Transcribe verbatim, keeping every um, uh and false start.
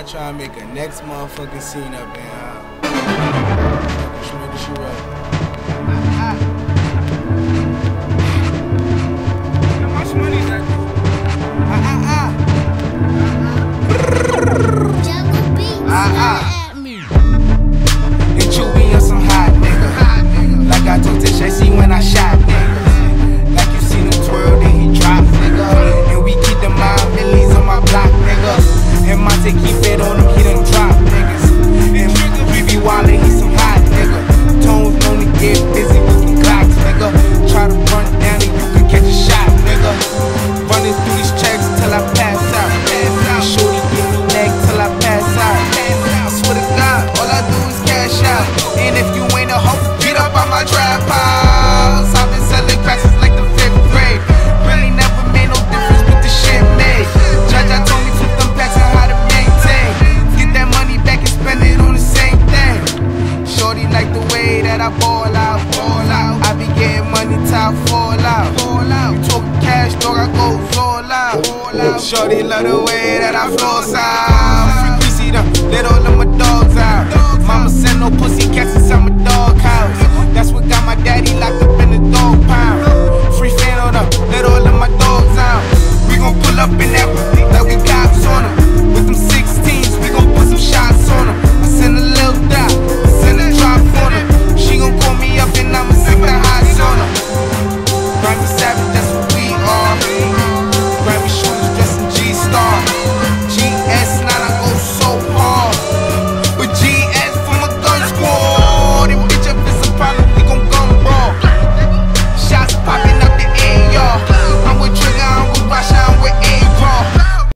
I try to make a next motherfucking scene up in here. Make the shoe up. How much money is that? Ah ah ah. Ah ah. And Chewy on some hot nigga. Like I told Tish, I see when I shot niggas. Like you seen him twirl, then he drop nigga. And we keep the mind millies on my block nigga. And Monte keep it on him, he done drop niggas. And we be wildin', he some hot nigga. Tones known to get busy with some clocks nigga. Try to run down and you can catch a shot nigga. Running through these checks till I pass out. Shorty give me neck till I pass out. I swear to God, all I do is cash out. And if you ain't a hoe, get up on my trap house. I've been selling classes like the fifth grade. Really never made no difference with the shit made. Judge, I told me flip them packs and how to maintain. Get that money back and spend it on the same thing. Shorty like the way that I ball out, ball out. I be getting money till I fall out, fall out. You talking cash, dog, I go all out, all out. Shorty love the way that I floss out. Free greasy them, let all of my dogs out. Mama send no pussy cats inside my dog house. That's what got my daddy locked up in the